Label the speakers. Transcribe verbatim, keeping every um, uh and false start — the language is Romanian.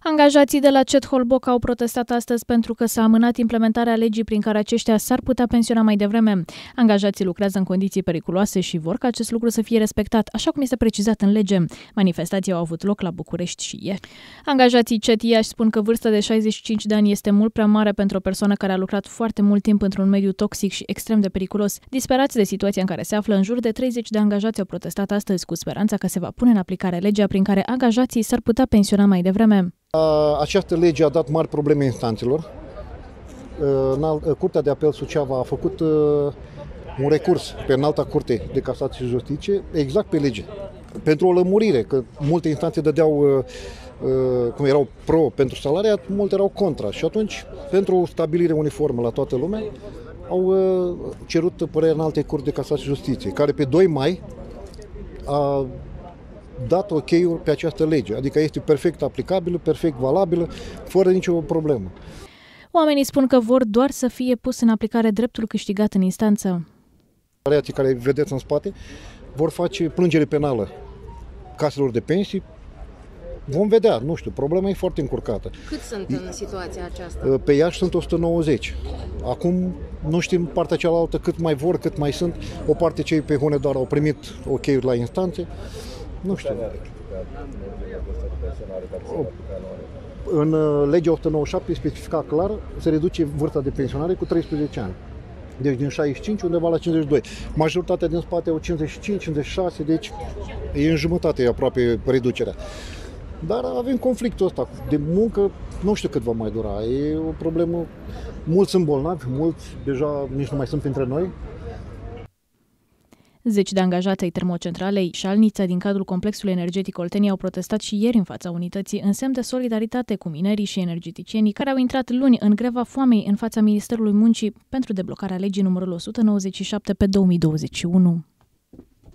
Speaker 1: Angajații de la C E T Holboc au protestat astăzi pentru că s-a amânat implementarea legii prin care aceștia s-ar putea pensiona mai devreme. Angajații lucrează în condiții periculoase și vor ca acest lucru să fie respectat, așa cum este precizat în lege. Manifestații au avut loc la București și ieri. Angajații C E T Iași spun că vârsta de șaizeci și cinci de ani este mult prea mare pentru o persoană care a lucrat foarte mult timp într-un mediu toxic și extrem de periculos. Disperați de situația în care se află, în jur de treizeci de angajați au protestat astăzi cu speranța că se va pune în aplicare legea prin care angajații s-ar putea pensiona mai devreme.
Speaker 2: Această lege a dat mari probleme instanțelor. Curtea de Apel Suceava a făcut un recurs pe Înalta Curte de Casație și Justiție exact pe lege. Pentru o lămurire, că multe instanțe dădeau, cum erau pro pentru salariat, multe erau contra. Și atunci, pentru o stabilire uniformă la toată lumea, au cerut părerea în alte Curte de Casație și Justiție, care pe doi mai a dat ok-ul pe această lege, adică este perfect aplicabilă, perfect valabilă, fără nicio problemă.
Speaker 1: Oamenii spun că vor doar să fie pus în aplicare dreptul câștigat în instanță.
Speaker 2: Salariații care vedeți în spate vor face plângere penală caselor de pensii. Vom vedea, nu știu, problema e foarte încurcată.
Speaker 3: Cât sunt în situația aceasta?
Speaker 2: Pe Iași sunt o sută nouăzeci. Acum nu știm partea cealaltă cât mai vor, cât mai sunt. O parte cei pe Hunedoara au primit ok-uri la instanțe. Nu știu. În legea o sută nouăzeci și șapte specifica clar, se reduce vârsta de pensionare cu treisprezece ani. Deci din șaizeci și cinci undeva la cincizeci și doi. Majoritatea din spate au cincizeci și cinci, cincizeci și șase, deci e în jumătate aproape reducerea. Dar avem conflictul ăsta de muncă, nu știu cât va mai dura. E o problemă, mulți sunt bolnavi, mulți deja nici nu mai sunt printre noi.
Speaker 1: Zeci de angajați ai termocentralei Șalnița din cadrul complexului energetic Oltenia au protestat și ieri în fața unității în semn de solidaritate cu minerii și energeticienii care au intrat luni în greva foamei în fața Ministerului Muncii pentru deblocarea legii numărul o sută nouăzeci și șapte pe două mii douăzeci și unu.